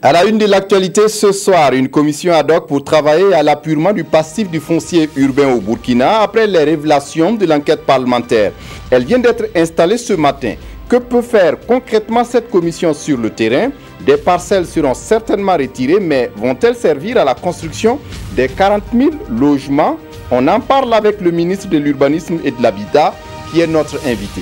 À la une de l'actualité ce soir, une commission ad hoc pour travailler à l'appurement du passif du foncier urbain au Burkina après les révélations de l'enquête parlementaire. Elle vient d'être installée ce matin. Que peut faire concrètement cette commission sur le terrain? Des parcelles seront certainement retirées, mais vont-elles servir à la construction des 40 000 logements? On en parle avec le ministre de l'Urbanisme et de l'Habitat, qui est notre invité.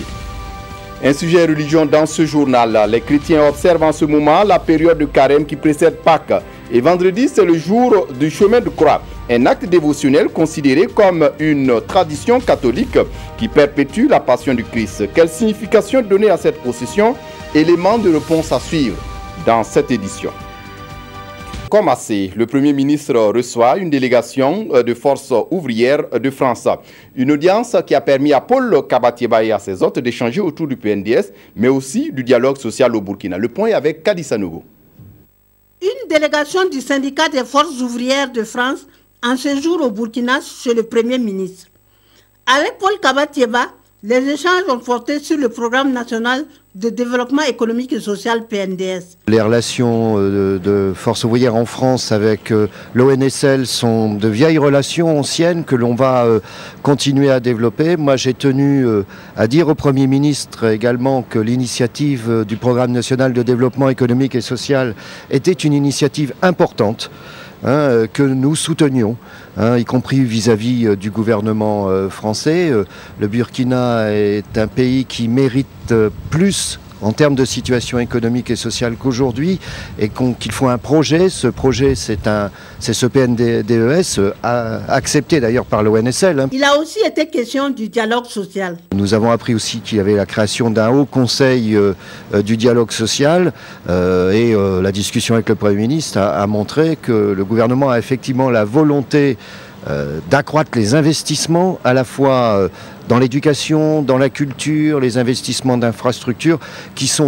Un sujet religion dans ce journal. Les chrétiens observent en ce moment la période de carême qui précède Pâques. Et vendredi, c'est le jour du chemin de croix. Un acte dévotionnel considéré comme une tradition catholique qui perpétue la passion du Christ. Quelle signification donner à cette procession? Élément de réponse à suivre dans cette édition. Comme assez, le Premier ministre reçoit une délégation de forces ouvrières de France. Une audience qui a permis à Paul Kabatieba et à ses hôtes d'échanger autour du PNDS, mais aussi du dialogue social au Burkina. Le point est avec Kadi Sanogo. Une délégation du syndicat des forces ouvrières de France en séjour au Burkina chez le Premier ministre. Avec Paul Kabatieba, les échanges ont porté sur le programme national de développement économique et social PNDS. Les relations de forces ouvrières en France avec l'ONSL sont de vieilles relations anciennes que l'on va continuer à développer. Moi, j'ai tenu à dire au Premier ministre également que l'initiative du programme national de développement économique et social était une initiative importante. Que nous soutenions, y compris vis-à-vis du gouvernement français. Le Burkina est un pays qui mérite plus en termes de situation économique et sociale qu'aujourd'hui, et qu'il faut un projet. Ce projet, c'est ce PNDES, accepté d'ailleurs par l'ONSL. Il a aussi été question du dialogue social. Nous avons appris aussi qu'il y avait la création d'un haut conseil du dialogue social, et la discussion avec le Premier ministre a montré que le gouvernement a effectivement la volonté d'accroître les investissements à la fois dans l'éducation, dans la culture, les investissements d'infrastructures qui sont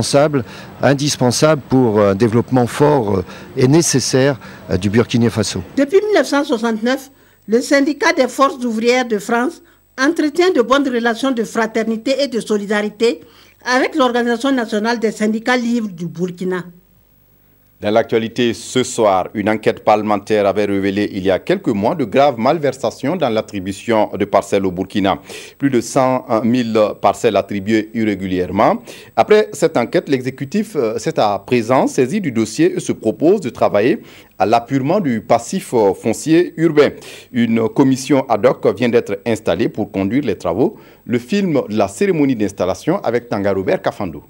indispensables pour un développement fort et nécessaire du Burkina Faso. Depuis 1969, le syndicat des forces ouvrières de France entretient de bonnes relations de fraternité et de solidarité avec l'Organisation nationale des syndicats libres du Burkina. Dans l'actualité ce soir, une enquête parlementaire avait révélé il y a quelques mois de graves malversations dans l'attribution de parcelles au Burkina. Plus de 100 000 parcelles attribuées irrégulièrement. Après cette enquête, l'exécutif s'est à présent saisi du dossier et se propose de travailler à l'appurement du passif foncier urbain. Une commission ad hoc vient d'être installée pour conduire les travaux. Le film de la cérémonie d'installation avec Tanga Robert Kafando.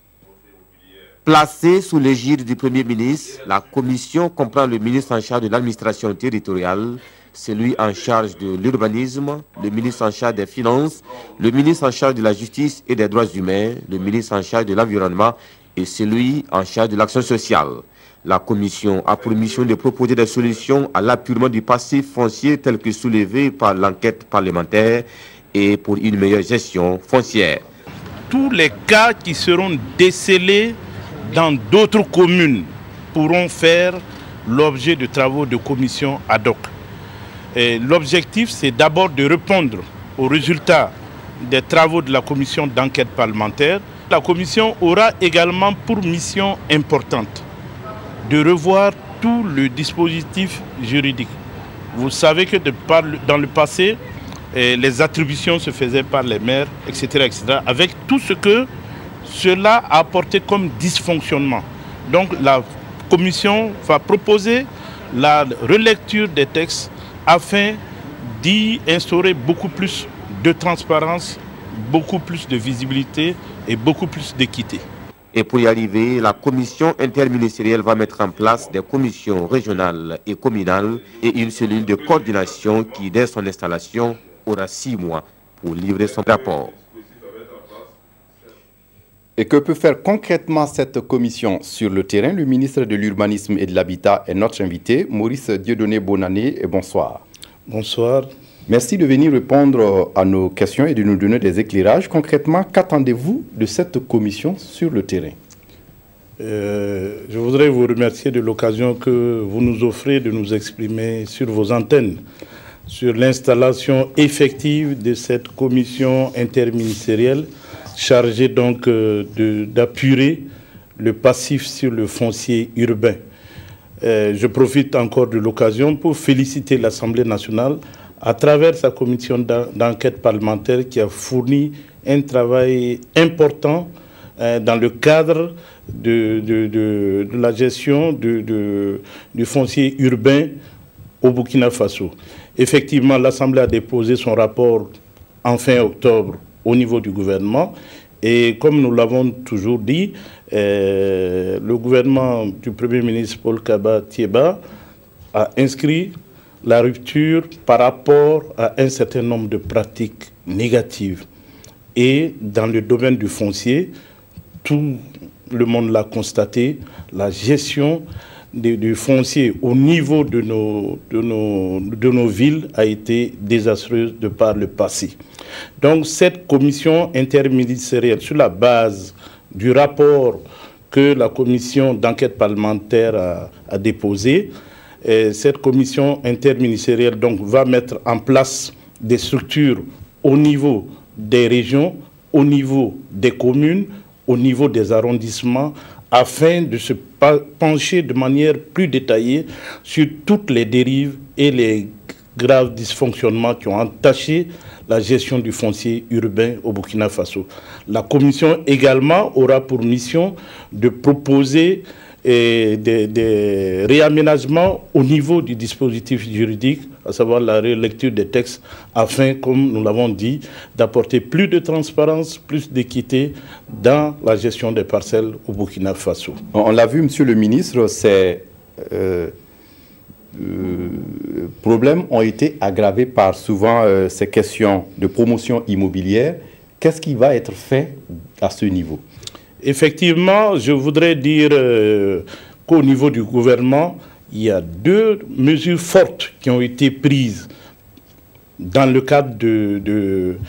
Placée sous l'égide du Premier ministre, la commission comprend le ministre en charge de l'administration territoriale, celui en charge de l'urbanisme, le ministre en charge des finances, le ministre en charge de la justice et des droits humains, le ministre en charge de l'environnement et celui en charge de l'action sociale. La commission a pour mission de proposer des solutions à l'appurement du passif foncier tel que soulevé par l'enquête parlementaire et pour une meilleure gestion foncière. Tous les cas qui seront décelés dans d'autres communes pourront faire l'objet de travaux de commission ad hoc. L'objectif, c'est d'abord de répondre aux résultats des travaux de la commission d'enquête parlementaire. La commission aura également pour mission importante de revoir tout le dispositif juridique. Vous savez que dans le passé, les attributions se faisaient par les maires, etc., avec tout ce que cela a apporté comme dysfonctionnement. Donc la commission va proposer la relecture des textes afin d'y instaurer beaucoup plus de transparence, beaucoup plus de visibilité et beaucoup plus d'équité. Et pour y arriver, la commission interministérielle va mettre en place des commissions régionales et communales et une cellule de coordination qui, dès son installation, aura 6 mois pour livrer son rapport. Et que peut faire concrètement cette commission sur le terrain? Le ministre de l'Urbanisme et de l'Habitat est notre invité, Maurice Dieudonné Bonané. Et bonsoir. Bonsoir. Merci de venir répondre à nos questions et de nous donner des éclairages. Concrètement, qu'attendez-vous de cette commission sur le terrain? Je voudrais vous remercier de l'occasion que vous nous offrez de nous exprimer sur vos antennes sur l'installation effective de cette commission interministérielle chargée donc d'apurer le passif sur le foncier urbain. Je profite encore de l'occasion pour féliciter l'Assemblée nationale à travers sa commission d'enquête parlementaire qui a fourni un travail important dans le cadre de la gestion du foncier urbain au Burkina Faso. Effectivement, l'Assemblée a déposé son rapport en fin octobre au niveau du gouvernement. Et comme nous l'avons toujours dit, le gouvernement du Premier ministre Paul Kaba-Thiéba a inscrit la rupture par rapport à un certain nombre de pratiques négatives. Et dans le domaine du foncier, tout le monde l'a constaté, la gestion du foncier au niveau de nos villes a été désastreuse de par le passé. Donc cette commission interministérielle, sur la base du rapport que la commission d'enquête parlementaire a déposé, cette commission interministérielle donc, va mettre en place des structures au niveau des régions, au niveau des communes, au niveau des arrondissements, afin de se pencher de manière plus détaillée sur toutes les dérives et les graves dysfonctionnements qui ont entaché la gestion du foncier urbain au Burkina Faso. La commission également aura pour mission de proposer des réaménagements au niveau du dispositif juridique, à savoir la relecture des textes, afin, comme nous l'avons dit, d'apporter plus de transparence, plus d'équité dans la gestion des parcelles au Burkina Faso. On l'a vu, Monsieur le ministre, ces problèmes ont été aggravés par souvent ces questions de promotion immobilière. Qu'est-ce qui va être fait à ce niveau ? Effectivement, je voudrais dire qu'au niveau du gouvernement, il y a deux mesures fortes qui ont été prises dans le cadre de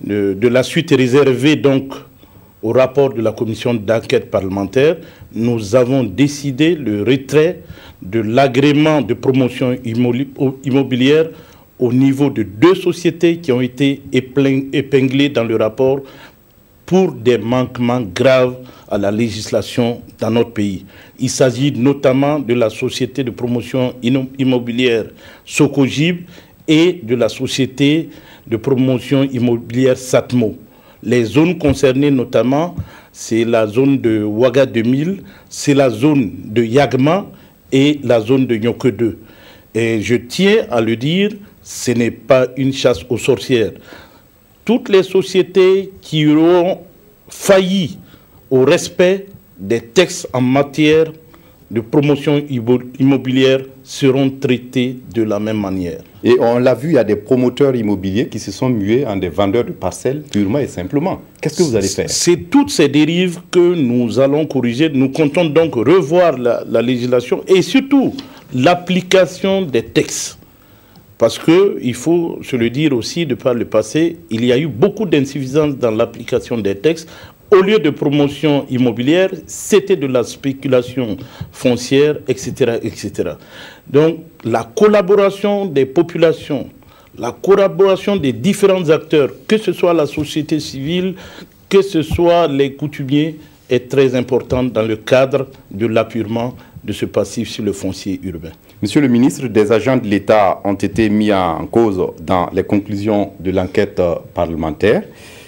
la suite réservée donc au rapport de la commission d'enquête parlementaire. Nous avons décidé le retrait de l'agrément de promotion immobilière au niveau de deux sociétés qui ont été épinglées dans le rapport pour des manquements graves à la législation dans notre pays. Il s'agit notamment de la société de promotion immobilière Socogib et de la société de promotion immobilière Satmo. Les zones concernées notamment, c'est la zone de Ouaga 2000, c'est la zone de Yagma et la zone de Nyoke 2. Et je tiens à le dire, ce n'est pas une chasse aux sorcières. Toutes les sociétés qui auront failli au respect des textes en matière de promotion immobilière seront traitées de la même manière. Et on l'a vu, il y a des promoteurs immobiliers qui se sont mués en des vendeurs de parcelles purement et simplement. Qu'est-ce que vous allez faire? C'est toutes ces dérives que nous allons corriger. Nous comptons donc revoir la législation et surtout l'application des textes. Parce qu'il faut se le dire aussi, de par le passé, il y a eu beaucoup d'insuffisances dans l'application des textes. Au lieu de promotion immobilière, c'était de la spéculation foncière, etc., etc. Donc, la collaboration des populations, la collaboration des différents acteurs, que ce soit la société civile, que ce soit les coutumiers, est très importante dans le cadre de l'appurement de ce passif sur le foncier urbain. Monsieur le ministre, des agents de l'État ont été mis en cause dans les conclusions de l'enquête parlementaire.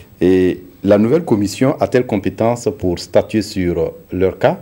Et la nouvelle commission a-t-elle compétence pour statuer sur leur cas?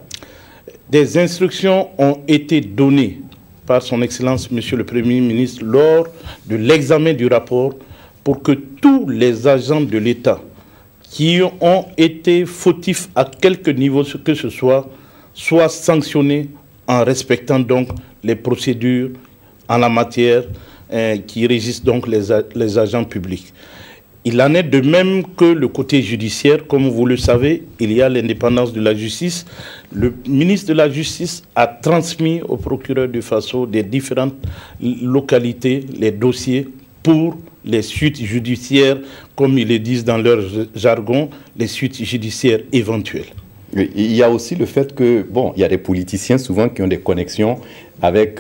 Des instructions ont été données par son Excellence, Monsieur le Premier ministre, lors de l'examen du rapport pour que tous les agents de l'État qui ont été fautifs à quelque niveau que ce soit, soient sanctionnés en respectant donc les procédures en la matière qui régissent donc les agents publics. Il en est de même que le côté judiciaire. Comme vous le savez, il y a l'indépendance de la justice. Le ministre de la Justice a transmis au procureur du Faso des différentes localités les dossiers pour les suites judiciaires, comme ils le disent dans leur jargon, les suites judiciaires éventuelles. Il y a aussi le fait que, bon, il y a des politiciens souvent qui ont des connexions avec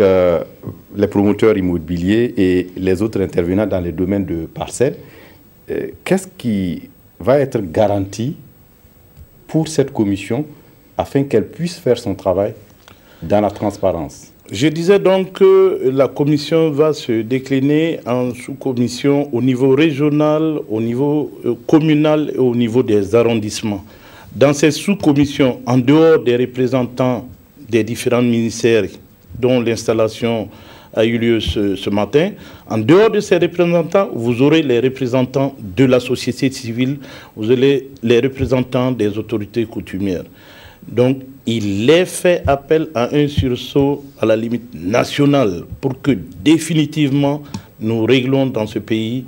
les promoteurs immobiliers et les autres intervenants dans les domaines de parcelles. Qu'est-ce qui va être garanti pour cette commission afin qu'elle puisse faire son travail dans la transparence. Je disais donc que la commission va se décliner en sous-commissions au niveau régional, au niveau communal et au niveau des arrondissements. Dans ces sous-commissions, en dehors des représentants des différents ministères dont l'installation a eu lieu ce matin, en dehors de ces représentants, vous aurez les représentants de la société civile, vous aurez les représentants des autorités coutumières. Donc, il est fait appel à un sursaut à la limite nationale pour que définitivement nous réglons dans ce pays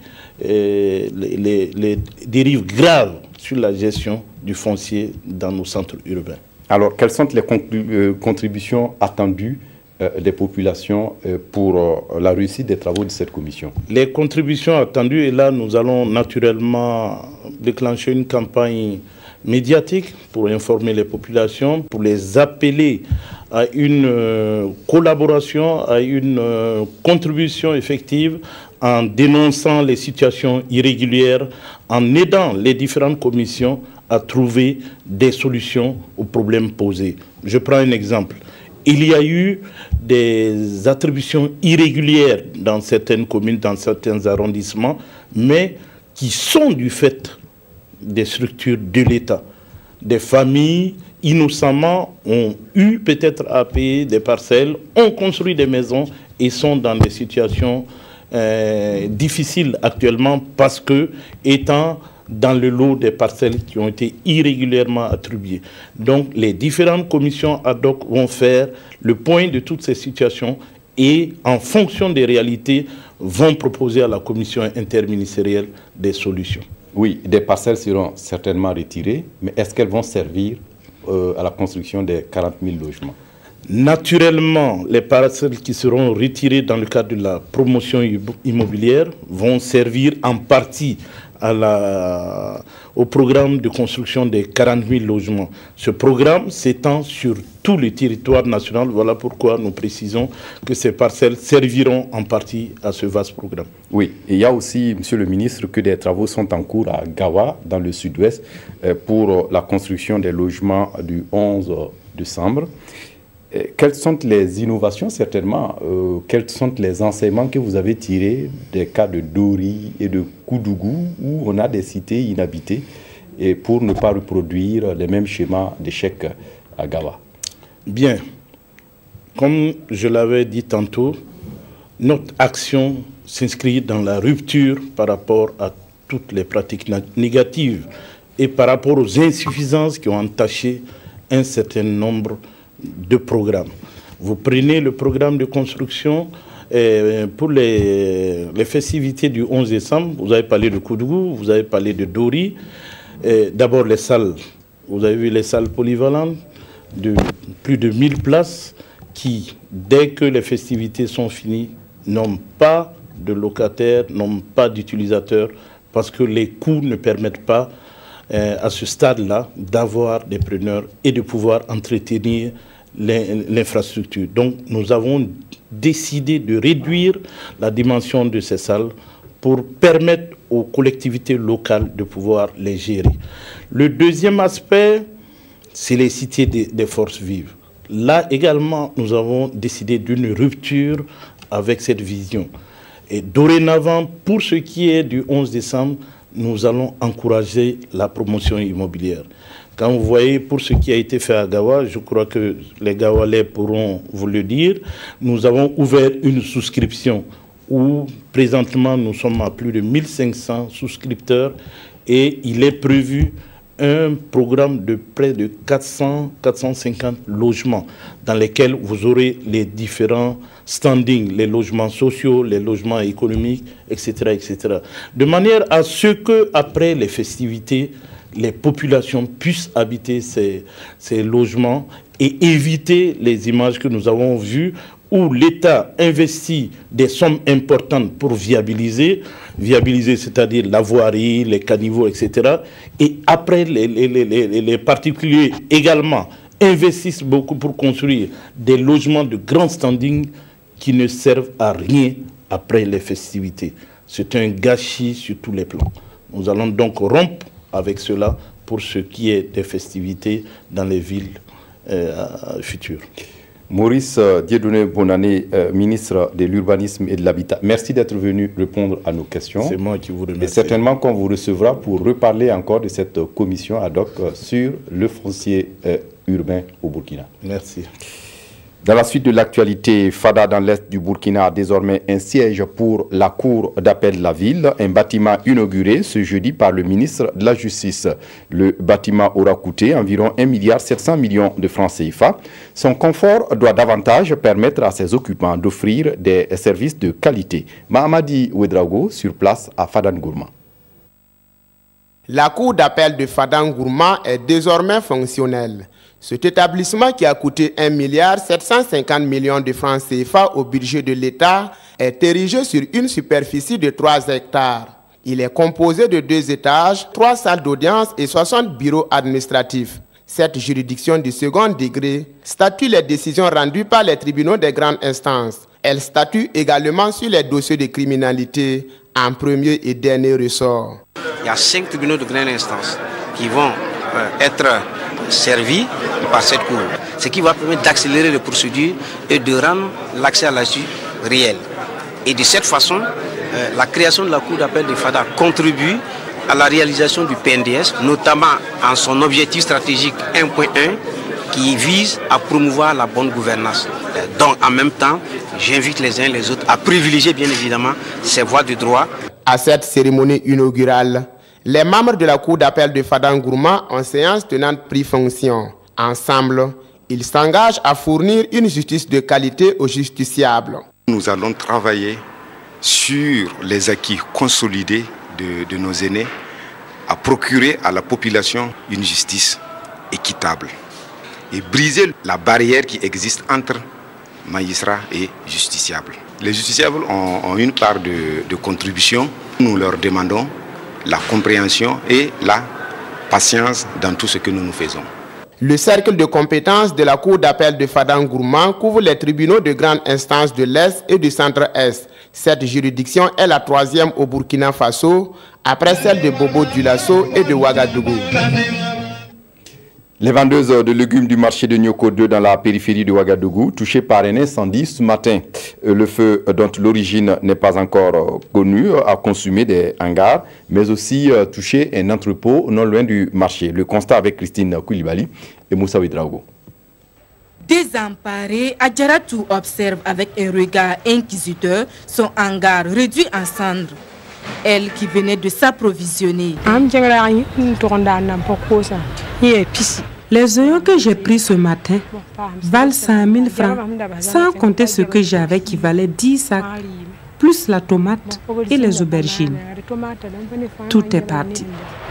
les dérives graves sur la gestion du foncier dans nos centres urbains. Alors, quelles sont les contributions attendues des populations pour la réussite des travaux de cette commission? Les contributions attendues, et là nous allons naturellement déclencher une campagne médiatique pour informer les populations, pour les appeler à une collaboration, à une contribution effective en dénonçant les situations irrégulières, en aidant les différentes commissions à trouver des solutions aux problèmes posés. Je prends un exemple. Il y a eu des attributions irrégulières dans certaines communes, dans certains arrondissements, mais qui sont du fait des structures de l'État. Des familles, innocemment, ont eu peut-être à payer des parcelles, ont construit des maisons et sont dans des situations difficiles actuellement parce que, étant dans le lot des parcelles qui ont été irrégulièrement attribuées. Donc, les différentes commissions ad hoc vont faire le point de toutes ces situations et, en fonction des réalités, vont proposer à la commission interministérielle des solutions. Oui, des parcelles seront certainement retirées, mais est-ce qu'elles vont servir à la construction des 40 000 logements? Naturellement, les parcelles qui seront retirées dans le cadre de la promotion immobilière vont servir en partie au programme de construction des 40 000 logements. Ce programme s'étend sur tout le territoire national. Voilà pourquoi nous précisons que ces parcelles serviront en partie à ce vaste programme. Oui, et il y a aussi, Monsieur le ministre, que des travaux sont en cours à Gawa, dans le sud-ouest, pour la construction des logements du 11 décembre. Quelles sont les innovations, certainement, quels sont les enseignements que vous avez tirés des cas de Dori et de Koudougou, où on a des cités inhabitées, et pour ne pas reproduire les mêmes schémas d'échec à Gawa? Bien, comme je l'avais dit tantôt, notre action s'inscrit dans la rupture par rapport à toutes les pratiques négatives et par rapport aux insuffisances qui ont entaché un certain nombre de programmes. Vous prenez le programme de construction pour les festivités du 11 décembre, vous avez parlé de Koudougou, vous avez parlé de Dori. D'abord les salles, vous avez vu les salles polyvalentes de plus de 1000 places qui, dès que les festivités sont finies, n'ont pas de locataires, n'ont pas d'utilisateurs parce que les coûts ne permettent pas à ce stade-là d'avoir des preneurs et de pouvoir entretenir l'infrastructure. Donc nous avons décidé de réduire la dimension de ces salles pour permettre aux collectivités locales de pouvoir les gérer. Le deuxième aspect, c'est les cités des forces vives. Là également, nous avons décidé d'une rupture avec cette vision. Et dorénavant, pour ce qui est du 11 décembre, nous allons encourager la promotion immobilière. Quand vous voyez, pour ce qui a été fait à Gawa, je crois que les Gawalais pourront vous le dire, nous avons ouvert une souscription où présentement nous sommes à plus de 1500 souscripteurs et il est prévu un programme de près de 400-450 logements dans lesquels vous aurez les différents standings, les logements sociaux, les logements économiques, etc., etc. De manière à ce que, après les festivités, les populations puissent habiter ces logements et éviter les images que nous avons vues où l'État investit des sommes importantes pour viabiliser, c'est-à-dire la voirie, les caniveaux, etc. Et après, les particuliers également investissent beaucoup pour construire des logements de grand standing qui ne servent à rien après les festivités. C'est un gâchis sur tous les plans. Nous allons donc rompre avec cela pour ce qui est des festivités dans les villes futur. Maurice Dieudonné Bonannée, ministre de l'Urbanisme et de l'Habitat, merci d'être venu répondre à nos questions. C'est moi qui vous remercie. Et certainement qu'on vous recevra pour reparler encore de cette commission ad hoc sur le foncier urbain au Burkina. Merci. Dans la suite de l'actualité, Fada dans l'est du Burkina a désormais un siège pour la cour d'appel de la ville, un bâtiment inauguré ce jeudi par le ministre de la Justice. Le bâtiment aura coûté environ 1,7 milliard de francs CFA. Son confort doit davantage permettre à ses occupants d'offrir des services de qualité. Mahamadi Ouedraogo sur place à Fadangourma. La cour d'appel de Fadangourma est désormais fonctionnelle. Cet établissement qui a coûté 1,750 milliard de francs CFA au budget de l'État est érigé sur une superficie de 3 hectares. Il est composé de 2 étages, 3 salles d'audience et 60 bureaux administratifs. Cette juridiction du second degré statue les décisions rendues par les tribunaux des grandes instances. Elle statue également sur les dossiers de criminalité en premier et dernier ressort. Il y a 5 tribunaux de grande instance qui vont être servis par cette cour, ce qui va permettre d'accélérer les procédures et de rendre l'accès à la justice réel. Et de cette façon, la création de la cour d'appel de Fada contribue à la réalisation du PNDS, notamment en son objectif stratégique 1.1 qui vise à promouvoir la bonne gouvernance. Donc en même temps, j'invite les uns et les autres à privilégier bien évidemment ces voies de droit. À cette cérémonie inaugurale, les membres de la cour d'appel de Fadangourma en séance tenante pris fonction. Ensemble, ils s'engagent à fournir une justice de qualité aux justiciables. Nous allons travailler sur les acquis consolidés de nos aînés, à procurer à la population une justice équitable et briser la barrière qui existe entre magistrats et justiciables. Les justiciables ont une part de contribution. Nous leur demandons la compréhension et la patience dans tout ce que nous faisons. Le cercle de compétences de la cour d'appel de Fadangourma couvre les tribunaux de grande instance de l'Est et du Centre-Est. Cette juridiction est la 3e au Burkina Faso, après celle de Bobo-Dioulasso et de Ouagadougou. Les vendeuses de légumes du marché de Nyoko 2 dans la périphérie de Ouagadougou, touchées par un incendie ce matin. Le feu, dont l'origine n'est pas encore connue, a consumé des hangars, mais aussi touché un entrepôt non loin du marché. Le constat avec Christine Koulibaly et Moussa Ouedraogo. Désemparée, Adjaratou observe avec un regard inquisiteur son hangar réduit en cendres. Elle qui venait de s'approvisionner. Les oignons que j'ai pris ce matin valent 5 000 francs, sans compter ce que j'avais qui valait 10 sacs, plus la tomate et les aubergines. Tout est parti.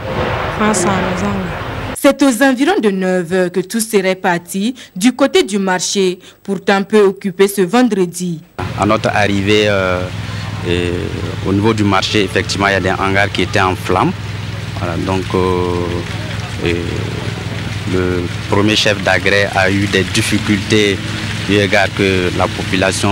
C'est aux environs de 9 h que tout serait parti du côté du marché, pourtant peu occupé ce vendredi. À notre arrivée au niveau du marché, effectivement, il y a des hangars qui étaient en flammes. Voilà, donc, le premier chef d'agrès a eu des difficultés du égard que la population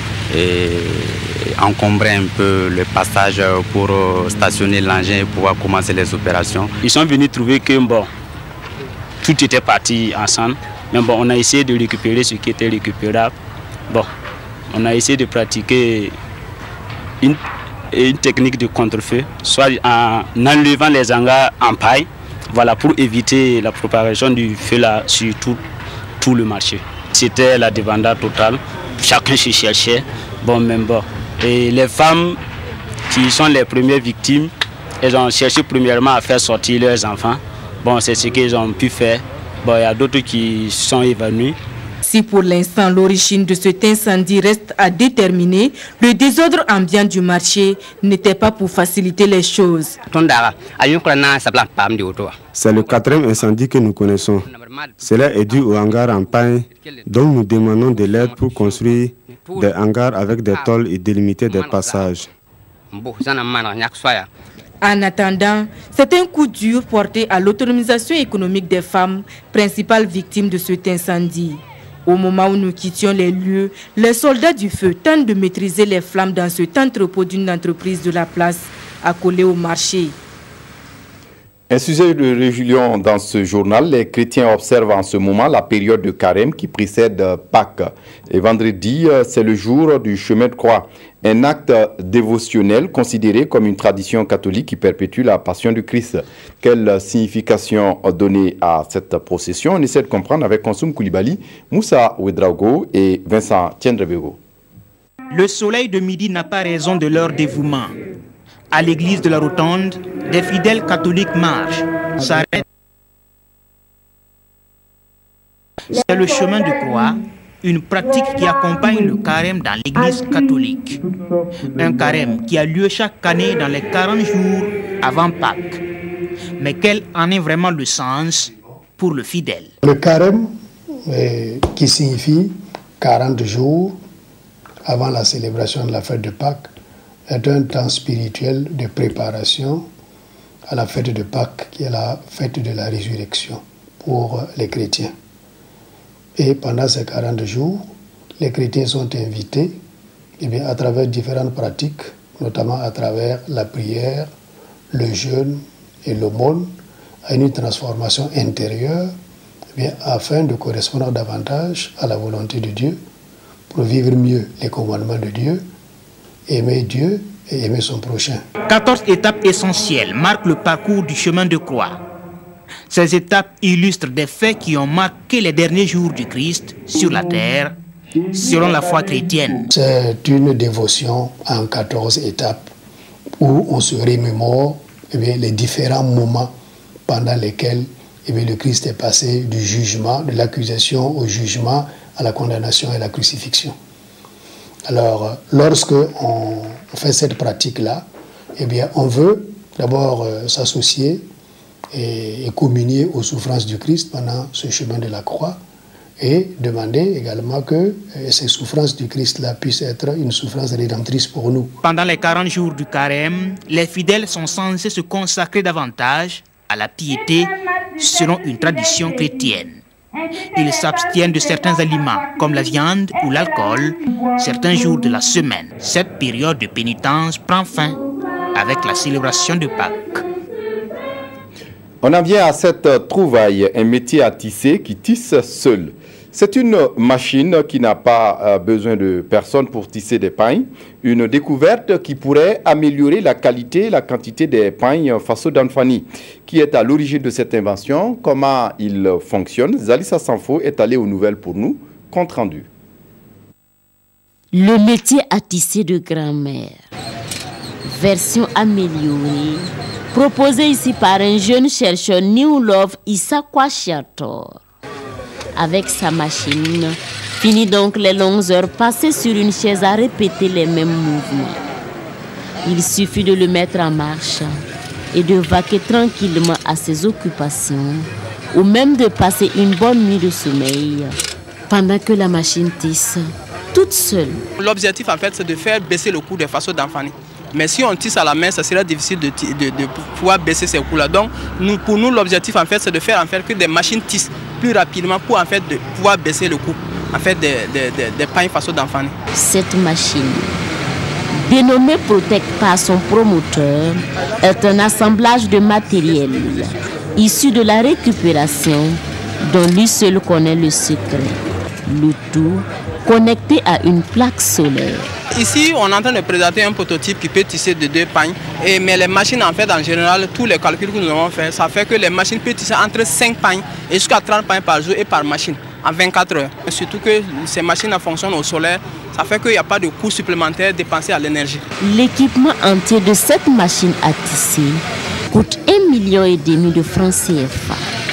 encombrait un peu le passage pour stationner l'engin et pouvoir commencer les opérations. Ils sont venus trouver que bon, tout était parti ensemble, mais bon, on a essayé de récupérer ce qui était récupérable. Bon, on a essayé de pratiquer une technique de contre-feu, soit en enlevant les hangars en paille, voilà, pour éviter la propagation du feu là sur tout le marché. C'était la débandade totale, chacun se cherchait, bon, même bon. Et les femmes qui sont les premières victimes, elles ont cherché premièrement à faire sortir leurs enfants. Bon, c'est ce qu'ils ont pu faire. Bon, il y a d'autres qui sont évanouis. Si pour l'instant l'origine de cet incendie reste à déterminer, le désordre ambiant du marché n'était pas pour faciliter les choses. C'est le 4e incendie que nous connaissons. Cela est dû au hangar en paille, dont nous demandons de l'aide pour construire des hangars avec des tôles et délimiter des passages. En attendant, c'est un coup dur porté à l'autonomisation économique des femmes, principales victimes de cet incendie. Au moment où nous quittions les lieux, les soldats du feu tentent de maîtriser les flammes dans cet entrepôt d'une entreprise de la place accolée au marché. Un sujet de réjoution dans ce journal. Les chrétiens observent en ce moment la période de carême qui précède Pâques. Et vendredi, c'est le jour du chemin de croix. Un acte dévotionnel considéré comme une tradition catholique qui perpétue la passion du Christ. Quelle signification donner à cette procession? On essaie de comprendre avec Konsoum Koulibaly, Moussa Ouedraogo et Vincent Tiendrebego. Le soleil de midi n'a pas raison de leur dévouement. À l'église de la Rotonde, des fidèles catholiques marchent, s'arrêtent. C'est le chemin de croix, une pratique qui accompagne le carême dans l'église catholique. Un carême qui a lieu chaque année dans les 40 jours avant Pâques. Mais quel en est vraiment le sens pour le fidèle? Le carême, qui signifie 40 jours avant la célébration de la fête de Pâques, est un temps spirituel de préparation à la fête de Pâques, qui est la fête de la résurrection pour les chrétiens. Et pendant ces 40 jours, les chrétiens sont invités à travers différentes pratiques, notamment à travers la prière, le jeûne et l'aumône, à une transformation intérieure afin de correspondre davantage à la volonté de Dieu, pour vivre mieux les commandements de Dieu, aimer Dieu et aimer son prochain. 14 étapes essentielles marquent le parcours du chemin de croix. Ces étapes illustrent des faits qui ont marqué les derniers jours du Christ sur la terre, selon la foi chrétienne. C'est une dévotion en 14 étapes où on se remémore les différents moments pendant lesquels le Christ est passé du jugement, de l'accusation au jugement, à la condamnation et à la crucifixion. Alors, lorsque on fait cette pratique-là, on veut d'abord s'associer et communier aux souffrances du Christ pendant ce chemin de la croix et demander également que ces souffrances du Christ-là puissent être une souffrance rédemptrice pour nous. Pendant les 40 jours du carême, les fidèles sont censés se consacrer davantage à la piété selon une tradition chrétienne. Ils s'abstiennent de certains aliments comme la viande ou l'alcool certains jours de la semaine. Cette période de pénitence prend fin avec la célébration de Pâques. On en vient à cette trouvaille, un métier à tisser qui tisse seul. C'est une machine qui n'a pas besoin de personne pour tisser des pailles. Une découverte qui pourrait améliorer la qualité et la quantité des pailles Faso d'Anfani. Qui est à l'origine de cette invention? Comment il fonctionne? Zalissa Sanfo est allée aux nouvelles pour nous. Compte rendu. Le métier à tisser de grand-mère. Version améliorée. Proposée ici par un jeune chercheur New Love Issa Kwashiator. Avec sa machine, finit donc les longues heures passées sur une chaise à répéter les mêmes mouvements. Il suffit de le mettre en marche et de vaquer tranquillement à ses occupations ou même de passer une bonne nuit de sommeil pendant que la machine tisse toute seule. L'objectif en fait c'est de faire baisser le coût des Faso d'Anfani. Mais si on tisse à la main, ça serait difficile de pouvoir baisser ces coûts-là. Donc, pour nous, l'objectif, en fait, c'est de faire en fait que des machines tissent plus rapidement pour en fait de pouvoir baisser le coût en fait des pailles Faso d'Anfani. Cette machine, dénommée Protect par son promoteur, est un assemblage de matériel issu de la récupération dont lui seul connaît le secret. Le tout connecté à une plaque solaire. Ici, on est en train de présenter un prototype qui peut tisser de 2 pagnes. Mais les machines, en fait, en général, tous les calculs que nous avons fait, ça fait que les machines peuvent tisser entre 5 pagnes et jusqu'à 30 pagnes par jour et par machine, en 24 heures. Et surtout que ces machines fonctionnent au solaire, ça fait qu'il n'y a pas de coût supplémentaire dépensé à l'énergie. L'équipement entier de cette machine à tisser coûte 1,5 million de francs CFA.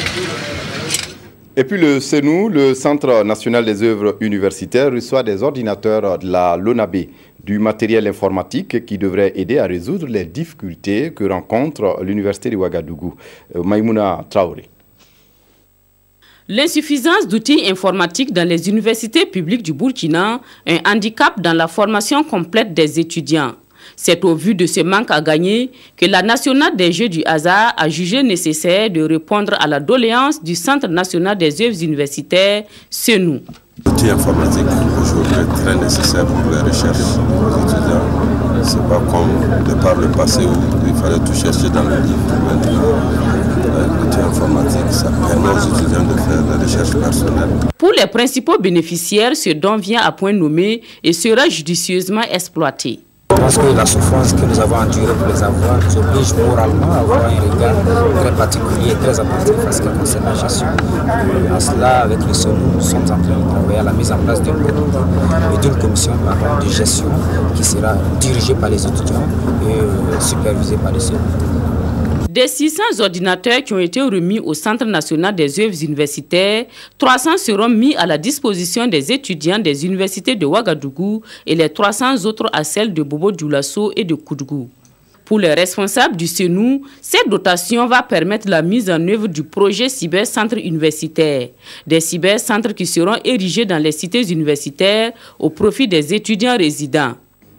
Et puis le CENU, le Centre national des œuvres universitaires, reçoit des ordinateurs de la LONAB, du matériel informatique qui devrait aider à résoudre les difficultés que rencontre l'université de Ouagadougou. Maïmouna Traoré. L'insuffisance d'outils informatiques dans les universités publiques du Burkina est un handicap dans la formation complète des étudiants. C'est au vu de ce manque à gagner que la nationale des Jeux du hasard a jugé nécessaire de répondre à la doléance du Centre national des œuvres universitaires, CENU. L'outil informatique aujourd'hui est très nécessaire pour les recherches des étudiants. Ce n'est pas comme de par le passé où il fallait tout chercher dans le livre. Maintenant, l'outil informatique, ça permet aux étudiants de faire la recherche personnelle. Pour les principaux bénéficiaires, ce don vient à point nommé et sera judicieusement exploité. Je pense que la souffrance que nous avons endurée pour les avoir nous oblige moralement à avoir un regard très particulier et très attentif à ce qui concerne la gestion. En cela, avec le SONU, nous sommes en train de travailler à la mise en place d'une commission de gestion qui sera dirigée par les étudiants et supervisée par les SONU. Des 600 ordinateurs qui ont été remis au Centre national des œuvres universitaires, 300 seront mis à la disposition des étudiants des universités de Ouagadougou et les 300 autres à celles de Bobo-Dioulasso et de Koudgou. Pour les responsables du SENU, cette dotation va permettre la mise en œuvre du projet cybercentre universitaire. Des cybercentres qui seront érigés dans les cités universitaires au profit des étudiants résidents.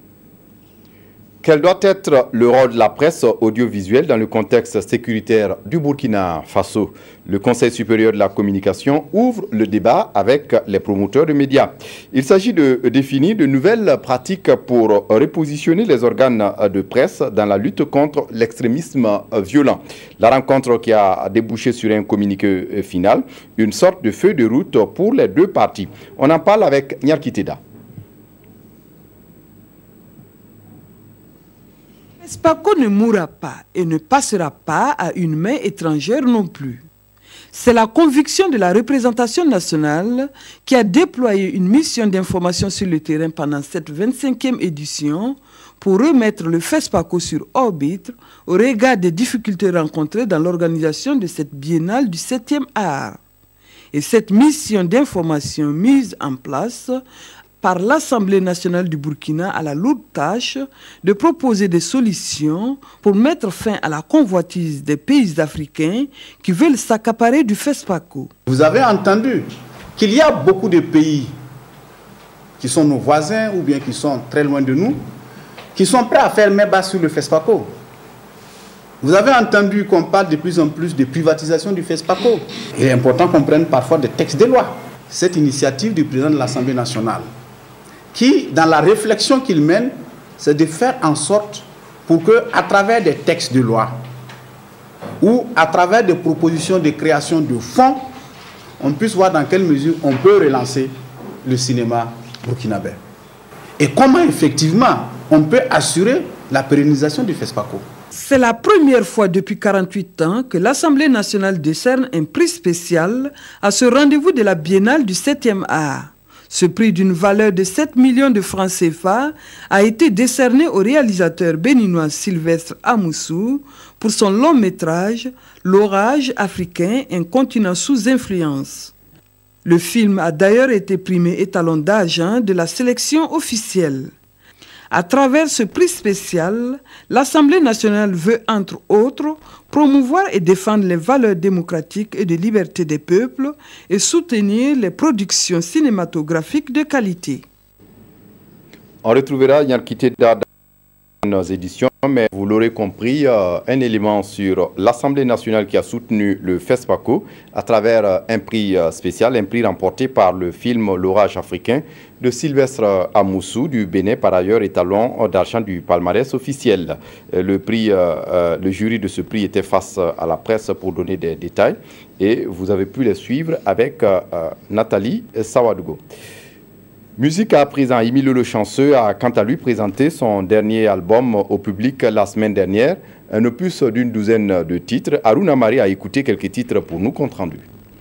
Quel doit être le rôle de la presse audiovisuelle dans le contexte sécuritaire du Burkina Faso? Le Conseil supérieur de la communication ouvre le débat avec les promoteurs de médias. Il s'agit de définir de nouvelles pratiques pour repositionner les organes de presse dans la lutte contre l'extrémisme violent. La rencontre qui a débouché sur un communiqué final, une sorte de feuille de route pour les deux parties. On en parle avec Nyarkiteda. FESPACO ne mourra pas et ne passera pas à une main étrangère non plus. C'est la conviction de la représentation nationale qui a déployé une mission d'information sur le terrain pendant cette 25e édition pour remettre le FESPACO sur orbite au regard des difficultés rencontrées dans l'organisation de cette biennale du 7e art. Et cette mission d'information mise en place par l'Assemblée nationale du Burkina a la lourde tâche de proposer des solutions pour mettre fin à la convoitise des pays africains qui veulent s'accaparer du FESPACO. Vous avez entendu qu'il y a beaucoup de pays qui sont nos voisins ou bien qui sont très loin de nous, qui sont prêts à faire main basse sur le FESPACO. Vous avez entendu qu'on parle de plus en plus de privatisation du FESPACO. Il est important qu'on prenne parfois des textes de loi. Cette initiative du président de l'Assemblée nationale, qui, dans la réflexion qu'il mène, c'est de faire en sorte pour que, à travers des textes de loi ou à travers des propositions de création de fonds, on puisse voir dans quelle mesure on peut relancer le cinéma burkinabé. Et comment, effectivement, on peut assurer la pérennisation du FESPACO. C'est la première fois depuis 48 ans que l'Assemblée nationale décerne un prix spécial à ce rendez-vous de la Biennale du 7e art. Ce prix d'une valeur de 7 millions de francs CFA a été décerné au réalisateur béninois Sylvestre Amoussou pour son long métrage « L'orage africain, un continent sous influence ». Le film a d'ailleurs été primé étalon d'argent de la sélection officielle. À travers ce prix spécial, l'Assemblée nationale veut, entre autres, promouvoir et défendre les valeurs démocratiques et de liberté des peuples et soutenir les productions cinématographiques de qualité. On retrouvera Nyarkiteda dans nos éditions, mais vous l'aurez compris, un élément sur l'Assemblée nationale qui a soutenu le FESPACO à travers un prix spécial, un prix remporté par le film L'orage africain de Sylvestre Amoussou du Bénin, par ailleurs étalon d'argent du palmarès officiel. Le jury de ce prix était face à la presse pour donner des détails et vous avez pu les suivre avec Nathalie Sawadougou. Musique à présent, Emilio Le Chanceux a quant à lui présenté son dernier album au public la semaine dernière, un opus d'une douzaine de titres. Aruna Marie a écouté quelques titres pour nous compte rendu.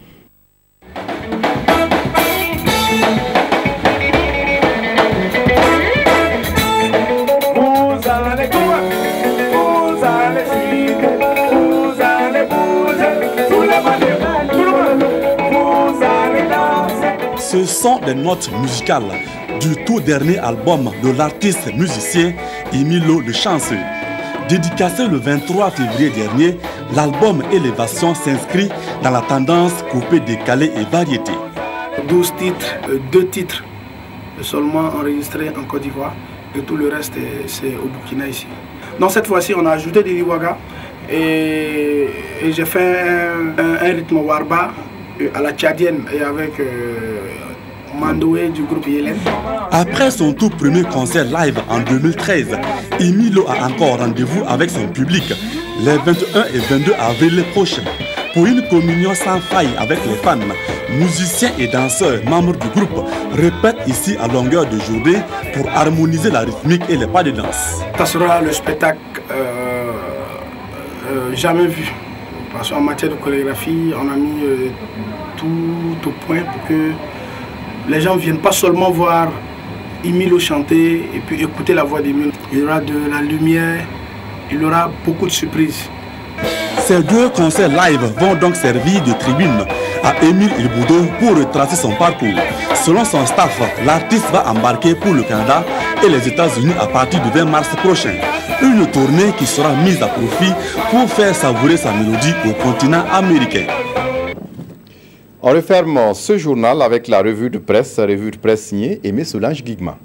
Ce sont des notes musicales du tout dernier album de l'artiste musicien Emilio Le Chanceux. Dédicacé le 23 février dernier, l'album Élévation s'inscrit dans la tendance coupé, décalé et variété. 12 titres, 2 titres seulement enregistrés en Côte d'Ivoire et tout le reste c'est au Burkina ici. Donc cette fois-ci on a ajouté des Iwaga et j'ai fait un rythme warba à la tchadienne et avec Mandoué du groupe Yélène. Après son tout premier concert live en 2013, Emilio a encore rendez-vous avec son public les 21 et 22 avril prochains pour une communion sans faille avec les fans, musiciens et danseurs membres du groupe répètent ici à longueur de journée pour harmoniser la rythmique et les pas de danse. Ça sera le spectacle jamais vu. Parce qu'en matière de chorégraphie, on a mis tout au point pour que les gens ne viennent pas seulement voir Emilio chanter et puis écouter la voix d'Emilio. Il y aura de la lumière, il y aura beaucoup de surprises. Ces 2 concerts live vont donc servir de tribune à Émile Ilboudo pour retracer son parcours. Selon son staff, l'artiste va embarquer pour le Canada et les États-Unis à partir du 20 mars prochain. Une tournée qui sera mise à profit pour faire savourer sa mélodie au continent américain. On referme ce journal avec la revue de presse signée Aimé Solange Guigma.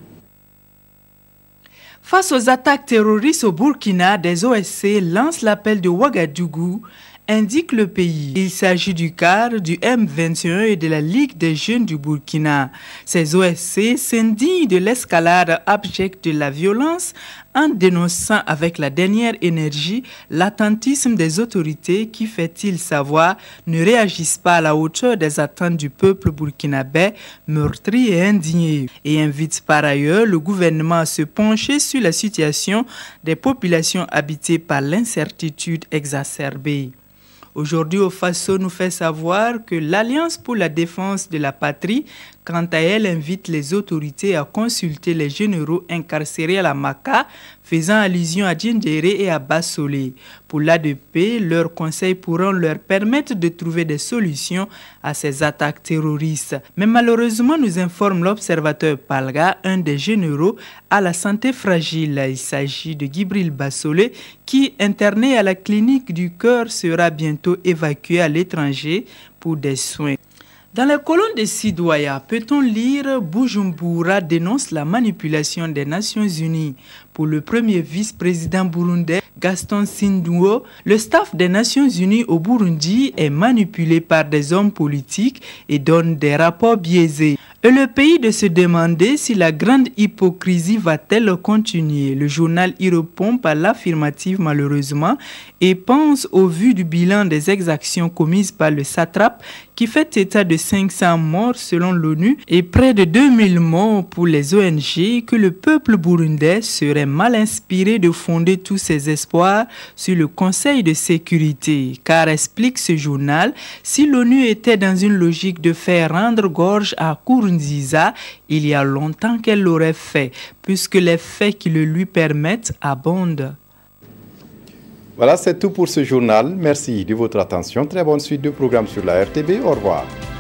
Face aux attaques terroristes au Burkina, des OSC lancent l'appel de Ouagadougou, indique le pays. Il s'agit du cadre du M21 et de la Ligue des jeunes du Burkina. Ces OSC s'indignent de l'escalade abjecte de la violence en dénonçant avec la dernière énergie l'attentisme des autorités qui, fait-il savoir, ne réagissent pas à la hauteur des attentes du peuple burkinabé meurtri et indigné. Et invite par ailleurs le gouvernement à se pencher sur la situation des populations habitées par l'incertitude exacerbée. Aujourd'hui, au Faso nous fait savoir que l'Alliance pour la défense de la patrie, quant à elle, invite les autorités à consulter les généraux incarcérés à la Maka, faisant allusion à Djindéré et à Bassolé. Pour l'ADP, leurs conseils pourront leur permettre de trouver des solutions à ces attaques terroristes. Mais malheureusement, nous informe l'observateur Palga, un des généraux à la santé fragile. Il s'agit de Gibril Bassolé, qui, interné à la clinique du cœur, sera bientôt évacué à l'étranger pour des soins. Dans les colonnes de Sidoya, peut-on lire « Bujumbura dénonce la manipulation des Nations Unies ». Pour le premier vice-président burundais, Gaston Sindouo, le staff des Nations Unies au Burundi est manipulé par des hommes politiques et donne des rapports biaisés. Et le pays de se demander si la grande hypocrisie va-t-elle continuer. Le journal y répond par l'affirmative malheureusement et pense au vu du bilan des exactions commises par le satrape qui fait état de 500 morts selon l'ONU et près de 2000 morts pour les ONG que le peuple burundais serait mal inspiré de fonder tous ses espoirs sur le Conseil de sécurité. Car, explique ce journal, si l'ONU était dans une logique de faire rendre gorge à Nkurunziza, il y a longtemps qu'elle l'aurait fait, puisque les faits qui le lui permettent abondent. Voilà, c'est tout pour ce journal. Merci de votre attention. Très bonne suite de programmes sur la RTB. Au revoir.